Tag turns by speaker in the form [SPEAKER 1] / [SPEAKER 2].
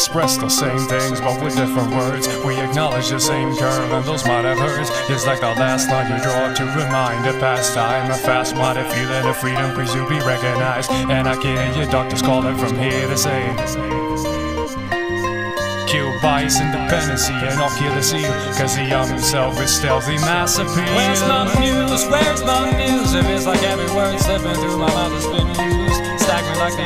[SPEAKER 1] express the same things, but with different words. We acknowledge the same curve, and those might have hurts. It's like the last line you draw to remind a past time. A fast-minded feeling of freedom, please you be recognized. And I can hear your doctors calling from here to say, kill bias, independency, and I'll kill the seal, cause the young himself is stealthy mass appeal.
[SPEAKER 2] Where's my muse? Where's my muse? If it's like every word slipping through my mouth has been used, stack me like the